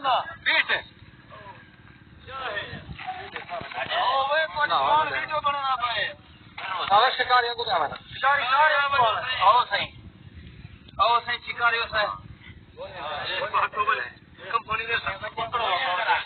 beat video बनाना पाए सारा शिकारियों को क्या बना आओ सही शिकारियों से कंपनी ने